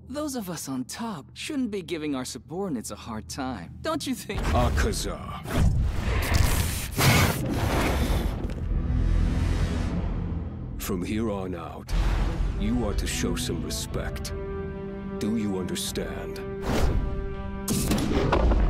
Those of us on top shouldn't be giving our subordinates a hard time, don't you think? Akaza. From here on out, you are to show some respect. Do you understand?